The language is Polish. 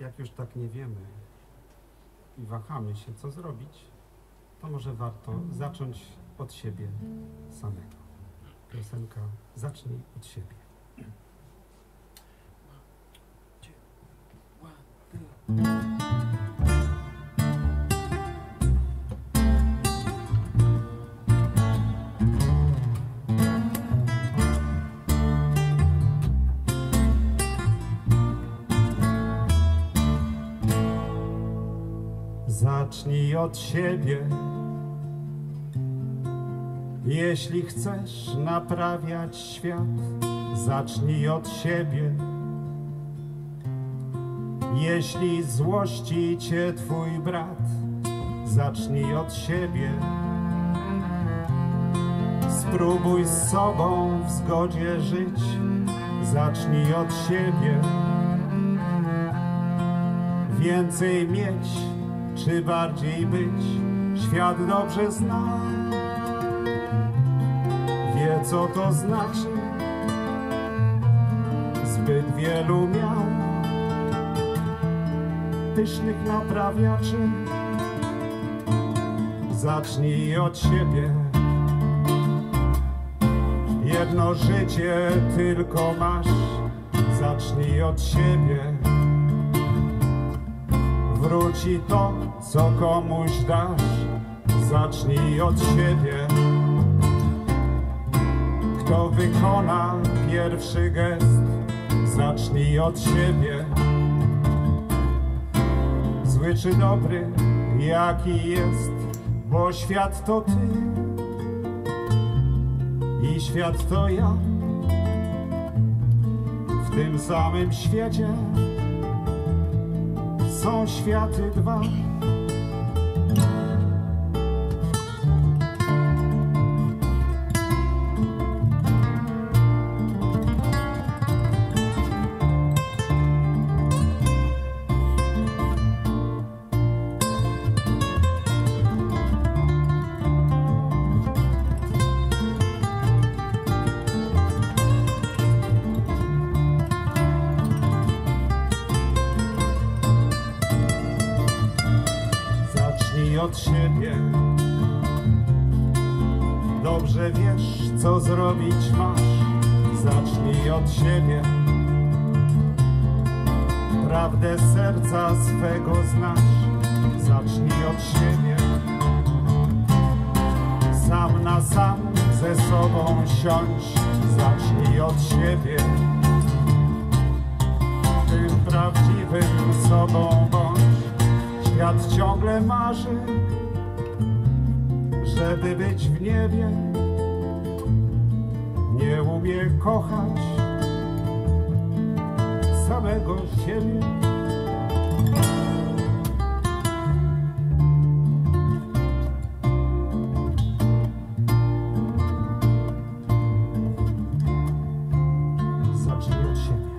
jak już tak nie wiemy i wahamy się, co zrobić, to może warto zacząć od siebie samego. Piosenka Zacznij od siebie. Zacznij od siebie, jeśli chcesz naprawiać świat. Zacznij od siebie, jeśli złości cię twój brat. Zacznij od siebie, spróbuj z sobą w zgodzie żyć. Zacznij od siebie, więcej mieć czy bardziej być. Świat dobrze zna, wie co to znaczy. Zbyt wielu miał pysznych naprawiaczy. Zacznij od siebie, jedno życie tylko masz. Zacznij od siebie, wróci to, co komuś dasz. Zacznij od siebie, kto wykona pierwszy gest. Zacznij od siebie, zły czy dobry, jaki jest, bo świat to ty i świat to ja. W tym samym świecie są światy dwa. Od siebie, dobrze wiesz, co zrobić masz. Zacznij od siebie, prawdę serca swego znasz. Zacznij od siebie, sam na sam ze sobą siądź. Zacznij od siebie, tym prawdziwym sobą bądź. Świat ciągle marzy, żeby być w niebie. Nie umie kochać samego siebie. Zacznij od siebie.